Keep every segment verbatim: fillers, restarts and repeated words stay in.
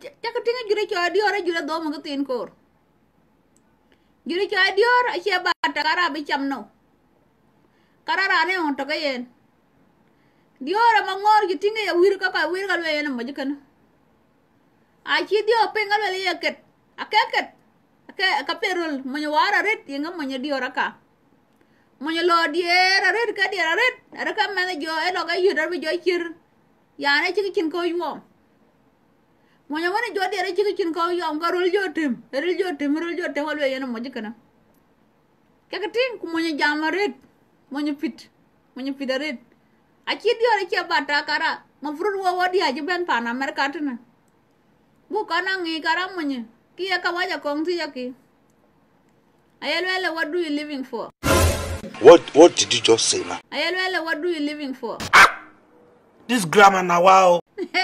chắc cái tiếng jure cho Dior jure do mo tin kor jure cho Dior a che ba ta kara bi cham no kara ra ne on to ka yen Dior ma ngor ji tinga ya wir ka ka wir ka le na mo jikan a chi Dior pe ngal le ya ket a ke ket a ka perul mo wara ret yenga mo Dior ka mo lo Dior ret ka Dior ret ara ka ma jo e lo ga yudar bi jo chir ya ne chi kin ko yom mo nya woni jodi re chi kin ko yom ka rul jotim rul jotim rul jotim wal we mo jikana ka ka tin ku mo nya jamaret mo nya fit mo nya fidaret a chi Dior re chi bata kara mo furu wo wodi ha ben pa na America tana bu kana ngi kara mo nya ki ya ka waja kong ti ya ki ayelwele what do you living for what what did you just say now ayelwele what do you living for this grammar now wow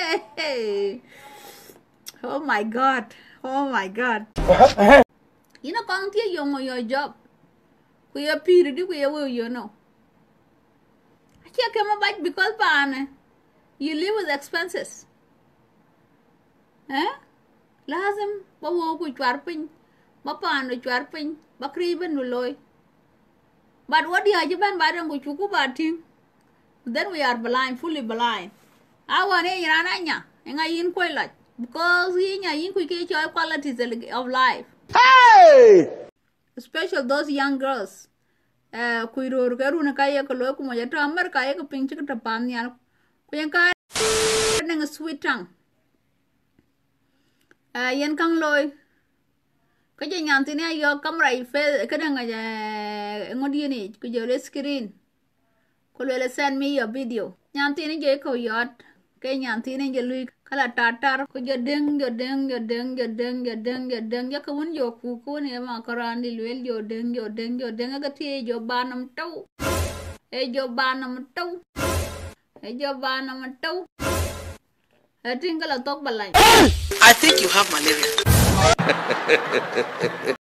oh my god oh my god you know kong ti yo your job ku ya piri di ku ya wo yo no achi ke ma baj because pan you live with expenses eh lazim ba wo ku chwar pin ba pan do chwar pin ba kri ben loy but what dia je ban ba dan ku chu ku ba tin then we are blind fully blind awa ne yana nya nga yin ko la because yin ya yin ku ke choy qualities of life hey especially those young girls eh ku ro ro ru na kai ko lo ku mo ya ta mer kai ko pin chi ta pan ya ku yan ka na sweet tongue eh yen kang loy cái gì nhàn thì này yo camera phê cái đằng này ngồi đi này cứ giờ lên screen cô lấy send me your video nhàn thì này giờ cô yết cái nhàn thì này giờ lui cái là tatar cô giờ đeng giờ đeng giờ đeng giờ đeng giờ đeng giờ đeng giờ cô muốn giờ cô cô này mà cô ra đi lui giờ đeng giờ đeng giờ đeng cái thì giờ ba năm trâu giờ ba năm trâu giờ ba năm trâu I think cái là tốt bà lại I think you have malaria